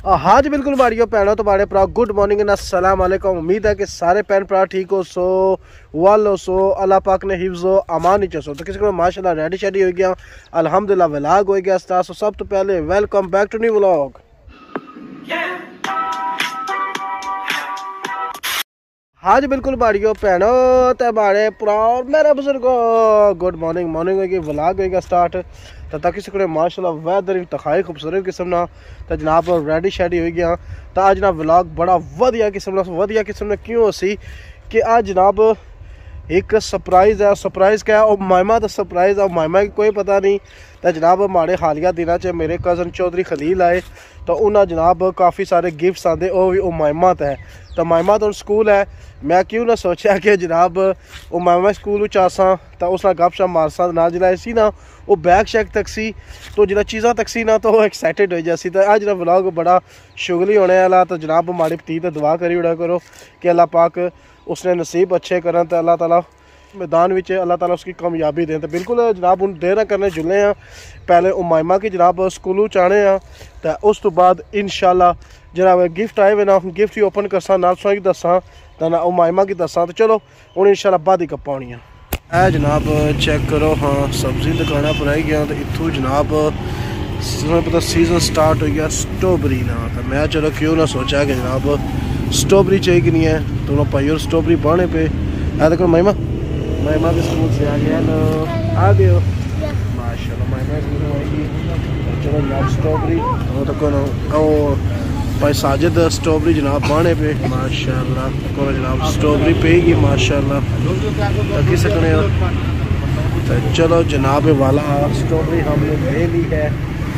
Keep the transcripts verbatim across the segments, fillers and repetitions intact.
हाँ जी बिल्कुल मारियो भैनों तो माड़े भरा गुड मॉर्निंग एंड अस्सलाम वालेकुम। उम्मीद है कि सारे भैन भरा ठीक हो सो वाल हो सो अल्लाह पाक ने हिफ्ज़ हो अमान ही सो। तो किसी को माशाल्लाह रेडी शेडी हो गया अल्हम्दुलिल्लाह व्लॉग हो गया स्टार्ट। सब तो पहले welcome back to new vlog. हाँ जी बिल्कुल भाड़ियों भैनों तो माड़े भरा और मेरे बुजुर्गो गुड मॉर्निंग मॉर्निंग होगी व्लॉग होगा स्टार्ट। तो तक किसी माशाल्लाह वैदर तखाई खूबसूरत किस्म ना तो जनाब रेडी शेडी हो गया। तो अज ना व्लॉग बड़ा वधिया किस्म वधिया किस्म क्यों सी कि आज जनाब एक सरप्राइज़ है। सरप्राइज़ क्या है और मायमा तो सरप्राइज़ है मायमा की कोई पता नहीं। तो जनाब माड़े हालिया दिनों च मेरे कज़न चौधरी खलील आए तो उन्हें जनाब काफ़ी सारे गिफ्ट्स आते वो भी मायमा तो है। तो मायमा तो स्कूल है मैं क्यों ना सोचा कि जनाब वो मायमा स्कूल आसा तो उस गप शप मारसा ना जिला सी ना वो बैग शैग तक सी तो जिला चीज़ा तक सी ना तो वो एक्साइटेड हो जासी। तो अज व्लॉग बड़ा शुगली होने वाला। तो जनाब माड़ी पती तो दुआ करी उड़ा करो कि अल्लाह पाक उसने नसीब अच्छे करन तो अल्लाह ताला मैदान में अल्लाह ताला उसकी कामयाबी दें। तो बिल्कुल जनाब हूँ देर करने जुले हैं पहले उमायमा की जनाब स्कूलों चाने हैं तो उस तो बाद इंशाल्लाह जनाब गिफ्ट आए वे ना गिफ्ट ही ओपन करसा नाल सोई दसा तो ना उमायमा की दसा। तो चलो हूँ इंशाल्लाह बाद ही कप्पा होनी है जनाब चेक करो। हाँ सब्जी दुकाना पर आई गया तो इतों जनाब पता सीजन स्टार्ट हो गया स्ट्रॉबेरी ना। तो मैं चलो क्यों ना सोचा कि जनाब स्ट्रॉबेरी चाहिए कि नहीं है तो भाई और स्ट्रॉबेरी बहने पे है। देखो महिमा महिमा के स्कूल से आ गया लो आ गए हो माशाल्लाह महिमा स्कूल में आएगी। चलो जनाब स्ट्रॉबेरी वो तो कौन ओ भाई साजिद स्ट्रॉबेरी जनाब बहने पे माशाल्लाह को जनाब स्ट्रॉबेरी पेगी माशाल्लाह तकी सकने। तो चलो जनाब वाला स्ट्रॉबेरी हमने ले ली है।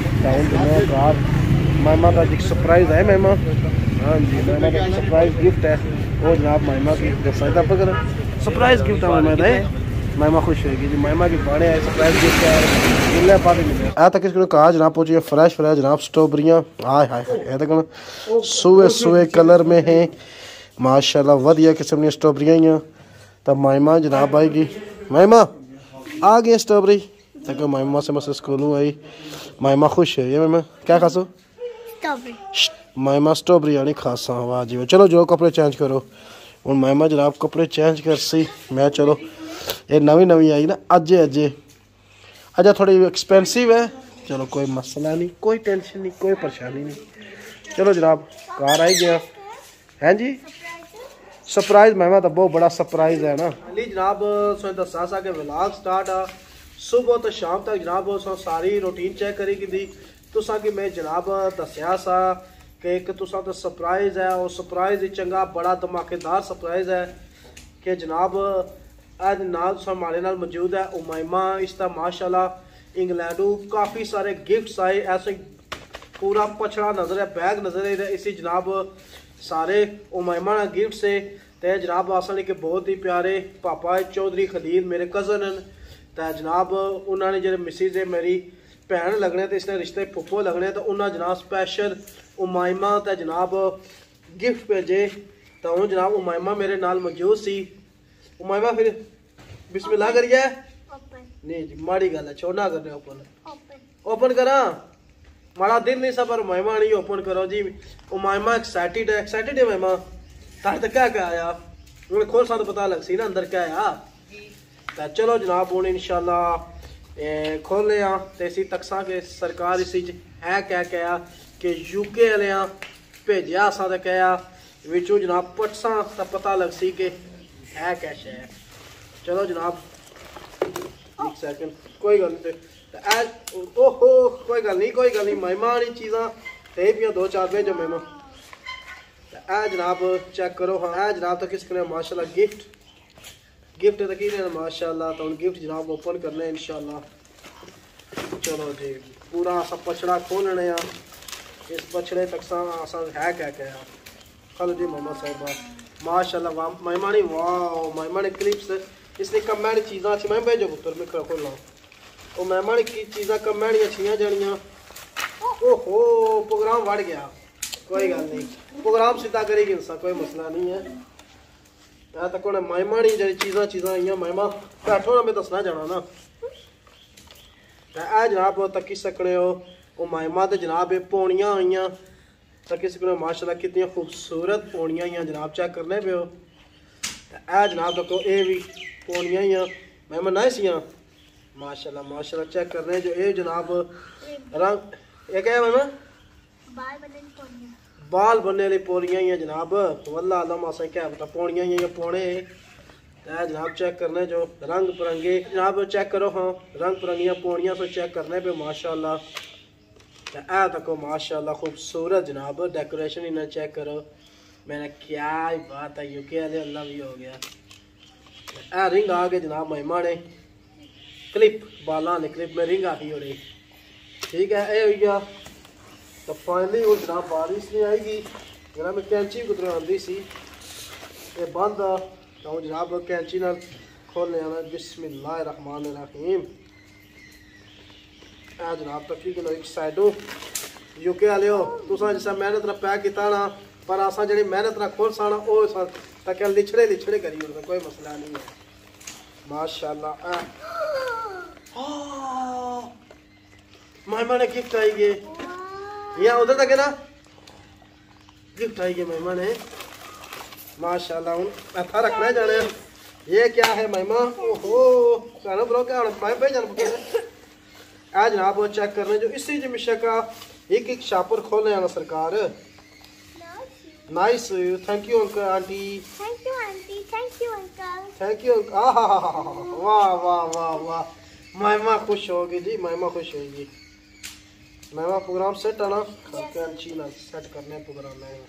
रात महिमा का एक सरप्राइज़ है महिमा। हाँ जी महिमा का सरप्राइज़ गिफ्ट है वो जनाब महिमा की दसा कर सरप्राइज़ गिफ्ट है महिमा है महिमा खुश होगी जी महिमा की बाणे है सरप्राइज़ गिफ्ट है पानी मिले आ तक इसको कहा जनाब पहुँची फ्रेश फ्रेश जनाब स्ट्रॉबेरियाँ हाय हाय हाय तक सुए सुए कलर में है माशाल्लाह वधिया किस्म दी स्ट्रॉबेरियाँ ही। तो महिमा जनाब आएगी महिमा आ गई स्ट्रॉबेरी तक महिमा से मस स्कूलों आई महिमा खुश है ये महिमा क्या खासो महिमा स्ट्रॉबेरी आनी खासा वाह जी। चलो जो कपड़े चेंज करो हूँ महिमा जनाब कपड़े चेंज कर सी मैं चलो ये नवी नवी आई ना अजे अजे अजा थोड़ी एक्सपेंसिव है। चलो कोई मसला नहीं कोई टेंशन नहीं कोई परेशानी नहीं। चलो जनाब कार आई गया हैं जी सरप्राइज़ महिमा तो बहुत बड़ा सरप्राइज़ है ना अली जनाब सो दसा सा के व्लॉग स्टार्ट आ सुबह तो शाम तक जनाब सो सारी रूटीन चेक करी की तुसा कि मैं जनाब दसिया सा कि एक तुसा तो सरप्राइज़ है और सरप्राइज़ ही चंगा बड़ा धमाकेदार सरप्राइज़ है कि जनाब अज नाल हमारे नाल मौजूद है उमायमा इसका माशाल्लाह इंग्लैंडों काफ़ी सारे गिफ्ट्स आए ऐसे पूरा पछड़ा नज़र है बैग नज़र है इसी जनाब सारे उमायमा ना गिफ्ट से तो जनाब आसन के बहुत ही प्यारे पापा चौधरी खलील मेरे कज़न तो जनाब उन्होंने जो मिसिज है मेरी भैन लगने तो इसने रिश्ते फुप्पो लगने तो उन्हें जनाब स्पैशल उमायमा तो जनाब गिफ्ट भेजे। तो हूँ जनाब उमायमा मेरे नाल मौजूद सी उमायमा फिर बिस्मिल्लाह करिए नहीं जी माड़ी गल है छोड़ना करने ओपन ओपन करा माड़ा दिल नहीं सबर उमायमा नहीं ओपन करो जी। उमायमा एक्साइटेड है एक्साइटेड है उमायमा तार तक क्या क्या आया हूँ खोल सा तो पता लग सी ना अंदर क्या आया। तो चलो जनाब हूँ इंशाल्लाह खोल लिया तो इसी तकसा के सरकार इसी है क्या क्या कि यूके वाले भेजा असा तो क्या विचों जनाब पटसा तो पता लग सी कि है क्या है। चलो जनाब एक सेकंड कोई गल नहीं ओहो कोई गल नहीं कोई गल नहीं महिमा वाली चीज़ा ते भी दो चार भेजो महिमा। ए जनाब चेक करो हाँ ए जनाब तो किस माशाल्लाह गिफ्ट गिफ्ट तो की माशाल्लाह तो गिफ्ट जनाब ओपन करने इंशाल्लाह। चलो जी पूरा असा पछड़ा खोलने इस पछड़े तक सा असा है क्या क्या खल जी महिमा साहिबा माशाल्लाह वाह महिमा ने वाह महिमा ने क्लिप्स इसने कम्मै दी चीज़ां अच्छी मैं भेजो पुत्र मैं खोलना वो महिमा ने की चीज़ां कम्मै दी अच्छियां जानियां ओहो प्रोग्राम बढ़ गया कोई गल नहीं प्रोग्राम सीधा करेगी इंसान कोई मसला नहीं है। मैं तक महिमा दी जी चीज़ां चीज़ां आई महिमा बैठो ना मैं दसना जाना ना तो जनाब तकी सकने हो वो महिमा तो जनाब पौनियां आई तो किसी को माशाल्लाह कितनी खूबसूरत पौड़ियाँ ही जनाब चेक करने पे हो। ए जनाब देखो ये भी पौड़ियाँ ही मैं मनाए सी माशाल्लाह माशाल्लाह चेक कर रहे हैं जो ये जनाब रंग ये क्या है मैम बाल बनने वाली पौड़ियाँ ही जनाब वल्ला अल्लाह से क्या पता पौड़ियाँ ही पौने जनाब चेक करने जो रंग बिरंगे जनाब चेक करो हाँ रंग बिरंगियाँ पौड़ियाँ से चेक करने पे माशाल्लाह आ तको माशाल्लाह खूबसूरत जनाब डेकोरेशन इन्हें चेक करो। मैंने क्या ही बात है यूके वाले अल्लाह भी हो गया। आ रिंग आ गए जनाब महिमा ने क्लिप बाला ने क्लिप में रिंग आ गई हो रही ठीक है ये हो गया। तो फाइनली वो जनाब बारिश नहीं आएगी जनाब मैं कैंची कुदर आती सी ये बंद तो जनाब कैंची नाल खोलने आना बिस्मिल्लाह रहमान रहीम। आ जनाब तकरीबन एक साइडों यूके वाले हो तुसा जिस मेहनत ना पैक किया ना पर असा जी मेहनत ना खोल साना वो तक लिछड़े लिछड़े करी उड़ना कोई मसला नहीं है माशाल्लाह। महिमा ने गिफ्ट आई गए यहाँ उधर तक है ना गिफ्ट आई गए महिमा ने माशाल्लाह हूँ हथा रखना जाने ये क्या है महिमा ओहो कहना ब्रो क्या मैं जान आज जनाब वो चेक करने जो इसी जमिशा का एक एक शापर खोलने आना सरकार nice thank you uncle aunty thank you aunty thank you uncle thank you वाह वाह वाह वाह महिमा खुश होगी जी महिमा खुश होगी महिमा प्रोग्राम सेट है ना करके ना सेट करने प्रोग्राम है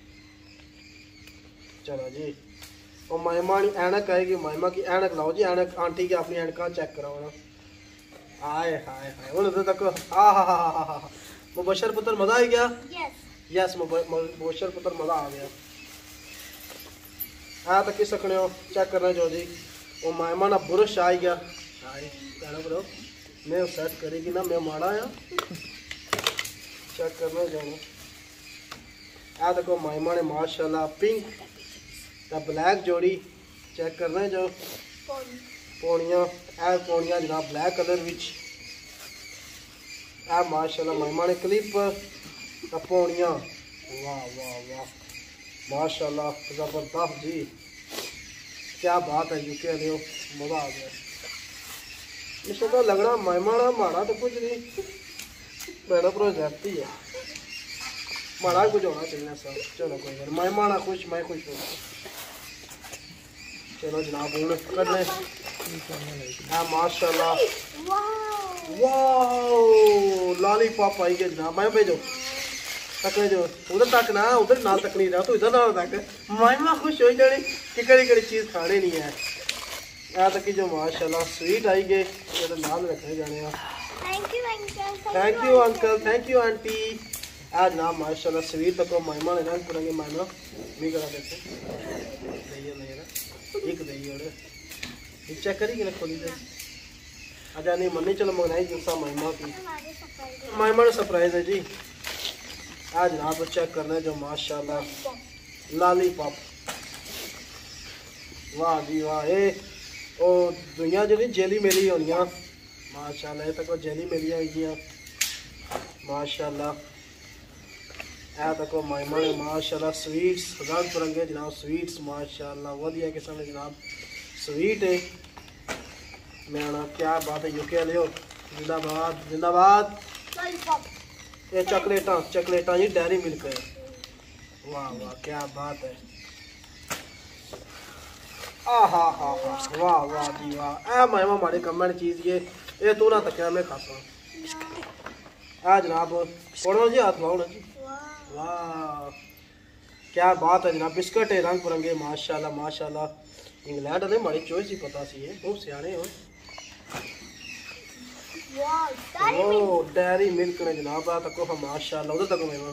चलो जी और महिमा ऐनक आएगी महिमा की ऐनक लाओ जी ऐनक आंटी की अपनी ऐनक चेक कराओ ना आए हाय हाय उन्हें तक हा हा हा हा हा मुबशर पुत्र मजा आ गया यस यस मुबशर पुत्र मजा आ गया हाँ तो किस सकने हो चेक करना जो जी वो महिमा ना बुरश आ गया आए कहना ब्रो मैं सेट करेगी ना मैं माड़ा आया चेक करना जाना आ देखो महिमा ने माशाल्लाह पिंक ता ब्लैक जोड़ी चेक करना जो पौड़ियाँ ए पौड़ियाँ जनाब ब्लैक कलर विच ए माशाल्लाह महिमा ने क्लिप पौड़ियाँ वाह वाह वाह माशाल्लाह ज़बरदस्त जी क्या बात है यूके वाले मज़ा आ गया इससे तो लगना महिमा ना माड़ा तो कुछ नहीं मेरा प्रोजेक्ट ही है माड़ा कुछ होना चाहिए सर चलो कोई बात महिमा ना खुश मैं खुश हूँ चलो जनाब हूँ कर लें माशाल्लाह वाह लॉलीपॉप आई गया जनाब मैं भेजो तक जो उधर तक ना उधर ना तक नहीं रहा तो इधर ना तक महिमा खुश हो जानी कि कड़ी कड़ी चीज़ खाने नहीं है यहाँ तक जो माशाल्लाह स्वीट आई गए ये तो नाम रखने जाने thank you uncle thank you uncle thank you aunty आज नाम माशाल्लाह स्वीट तक महिमा ने रंग पुरेंगे महिमा भी करा देते नहीं एक दही और चेक करी कि खोली दे अच्छा नहीं मनी चलो मंगनाई जूसा महिमा की महिमा ने सरप्राइज है जी आज जनाब चेक करना है जो माशाल्लाह लॉलीपॉप वाह जी वाह ये ओ दुनिया जो नहीं जेली मेली होनी माशाल्लाह तक जेली मेली आई माशाल्लाह ए तक महिमा ने माशाल्लाह स्वीट्स रंग बिरंगे जनाब स्वीट्स माशाल्लाह वधिया किस्म जनाब स्वीट है मैं आना क्या बात है यूके वाले हो जिंदाबाद जिंदाबाद ये चॉकलेटा चॉकलेटा जी डेयरी मिल्क है वाह वाह क्या बात है आ हा हा हा वाह वाह जी वाह ए महिमा हमारे कमेंट चीज ये ये तू ना तक मैं खाता आ जनाब पढ़ो जी हाथ लाओ ना जी वाह क्या बात है जनाब बिस्किट है रंग बिरंगे माशाल्लाह माशाल्लाह इंग्लैंड वाले हमारी चॉइस ही पता सी है बहुत सियाने हो ओ डेयरी मिल्क ने जनाब आ तको हम माशाल्लाह उधर तको मैं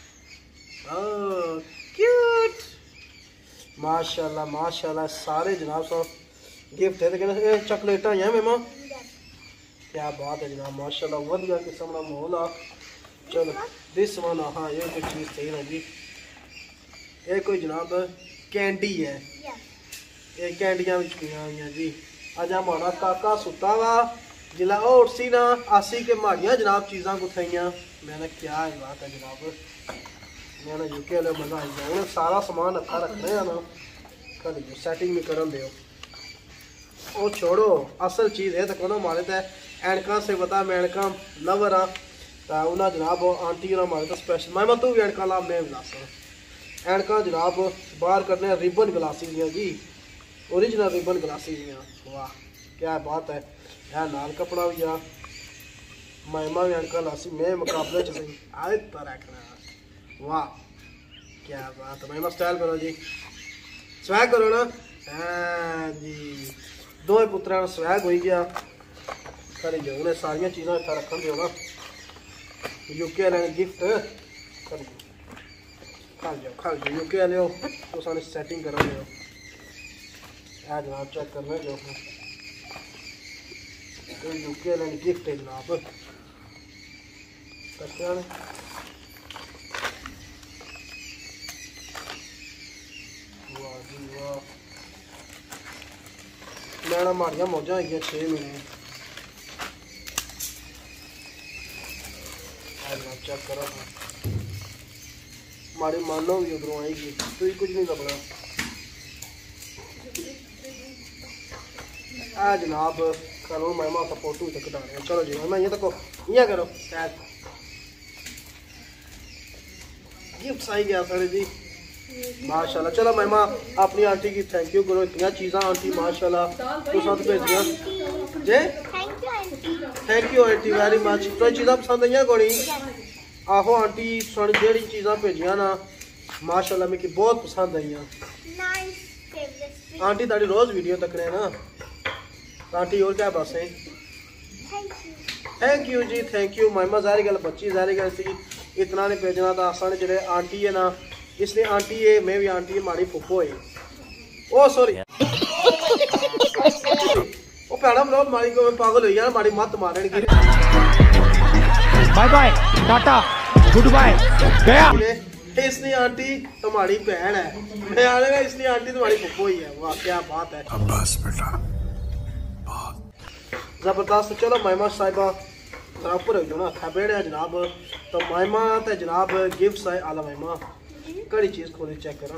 क्यूट माशाल्लाह माशाल्लाह सारे जनाब सब गिफ्ट है लेकिन चॉकलेटा हैं मेमा क्या बात है जनाब माशाल्लाह वधिया किस्म का माहौल आ चलो दिस वन हाँ ये कोई चीज़ सही ना जी ये कोई जनाब कैंडी है ये कैंडियां भी पिया हुई जी अज हमारा काका सुता वा जिला और सी ना आसी के माड़ियाँ जनाब चीज़ा कुथाइया मैंने क्या है बात है जनाब मैं ना यूके वाले मजा आई गया उन्हें सारा सामान अखा रखना है ना कर सेटिंग भी कर दो ओ छोड़ो असल चीज़ है तो कोनो मारे तो एनका से बता मैं एनका लवर हाँ तो उन्हें जनाब आंटी ना मारे तो स्पेशल मैं मैं तू भी एनका ला मैं गिलास एनका जनाब बाहर करने रिबन गिलासी दियाँ जी ओरिजिनल रिबन गिलासी दियाँ वाह क्या बात है यार नाल कपड़ा भी आ मैमा भी एनका लासी मैं मुकाबले च सही आए तो रखना वाह क्या बात है मैमा स्टाइल करो जी स्वैग करो ना हाँ जी दो पुत्रा स्वैग हो गया करी जाओ उन्हें सारिया चीज़ा इतना रखन दो ना यूके वाले गिफ्ट कर खा जाओ खा जाओ यूके वाले हो तो सारे सेटिंग करा दो आ जनाब चेक करना जो यूके वाले गिफ्ट है जनाब कच्चा वाह जी वाह मैडा माड़िया मौजा आई छे महीने चेक करो माड़ी मानो भी उधरों आएगी तो कुछ नहीं लगना आ जनाब करो मैं माता फोटो तक कटा रहे चलो जी मैं ये तक इं करो गिफ्ट आई गया सर जी माशाल्लाह चलो मैमा अपनी आंटी की थैंक यू करो इतनी चीज़ा आंटी माशाल्लाह तो साथ भेजिया जे thank you aunty very much तो चीज़ा पसंद आई कोनी आहो आंटी सन जेड़ी चीज़ा भेजिया ना माशाल्लाह मिगी बहुत पसंद आई आंटी ताड़ी रोज़ वीडियो तकने ना आंटी और क्या बस है थैंक यू जी थैंक यू मैमा जारी गल बच्ची जारी गल सी इतना नहीं भेजना था आसान जेडे आंटी है ना इसलिए आंटी है मैं भी आंटी है माड़ी फुफो है ओ सॉरी ओ पैड़ा मतलब माड़ी को पागल हो यार माड़ी मत मारन की bye bye tata good bye गया इसलिए आंटी तुम्हारी बहन है मैं आने इसलिए आंटी तुम्हारी फुफो ही है वाह क्या बात है बस बेटा जबरदस्त चलो महिमा साहिबा जरा ऊपर हो ना खबेड़े जनाब तो महिमा ते जनाब गिफ्ट्स है आला महिमा कड़ी चीज खोली चेक करा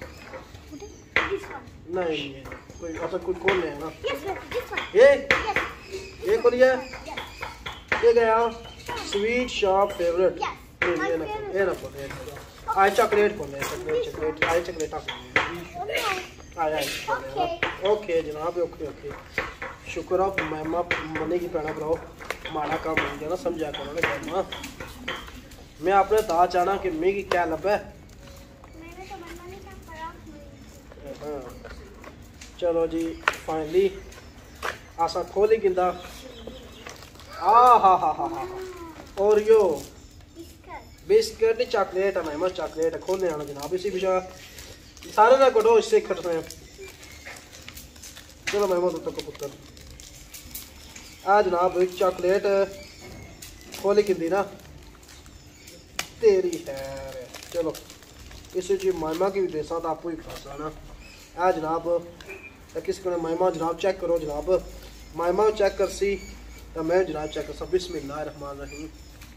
नहीं ये कोई ऐसा कुछ खोल है ना ये ये खोलिए ये गया स्वीट शॉप फेवरेट ये ना ये ना खोले आई चॉकलेट खोले चॉकलेट चॉकलेट आई चॉकलेट आई आई ओके जनाब ओके ओके शुक्र आप मैमा मने की पैना भराओ माड़ा काम हो गया ना समझा करो ना मैमा मैं अपने दा चाहना कि मिगी क्या लभे हाँ चलो जी फाइनली आसा खोली गिंदा आ हा हा हा हा और यो बिस्किट चॉकलेट है मैमा चॉकलेट खोलने आना जनाब इसी बिचा सारे ना कटो इससे इकट्ठे हैं चलो मैमा तो तक पुत्र आ जनाब एक चॉकलेट खोली गिंदी ना तेरी है चलो इस जी मामा की भी देसा तो आपको ही खासा ना आ जनाब किस को मामा जनाब चेक करो जनाब मामा चेक कर सी तो मैं जनाब चेक कर सा बिस्मिल्लाह रहमान रहीम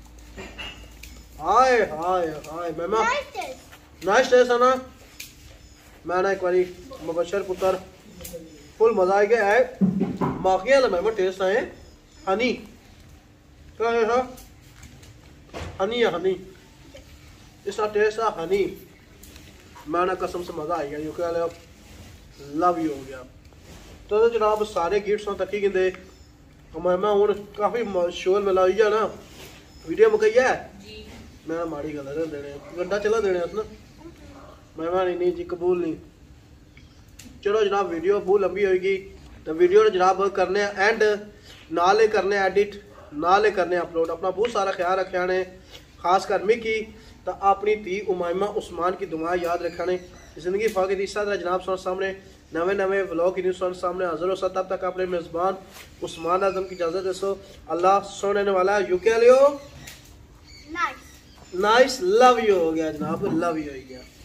हाय हाय हाय मामा नाइस टेस्ट है ना मैं ना एक बारी मुबशर पुत्र फुल मजा आ गया है माखिया ना मामा टेस्ट आए हनी क्या है सा हनी है हनी इसका टेस्ट है हनी मैं ना कसम से मज़ा आ गया यू क्या लव यू हो गया तो जनाब सारे गिफ्ट्स तक ही गिंदे मैं मैं हूँ काफ़ी शोर मिला हुई है ना वीडियो मुकई है मैं माड़ी गल देने गड्ढा चला देने ना मैं नहीं नहीं जी कबूल नहीं चलो जनाब वीडियो बहुत लंबी होगी तो वीडियो जनाब करने एंड नाले करने एडिट नाले करने अपलोड अपना बहुत सारा ख्याल रखा ने खास कर मिकी तो अपनी धी उमायमा उस्मान की दुआ याद रखने जिंदगी फाकी इस तरह जनाब सुन सामने नवे नवे व्लॉग की न्यूज़ सुन सामने हाजिर हो तब तक अपने मेज़बान उस्मान आजम की इजाज़त दो अल्लाह सुनने वाला यू क्या लियो नाइस लव यू हो गया जनाब लव यू हो गया।